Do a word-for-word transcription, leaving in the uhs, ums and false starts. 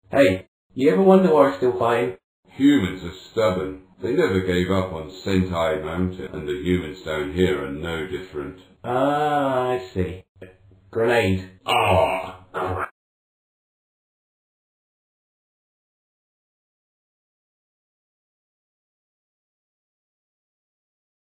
Hey, you ever wonder why I still fighting? Humans are stubborn. They never gave up on Sentai Mountain, and the humans down here are no different. Ah, I see. Grenade. Ah, crap.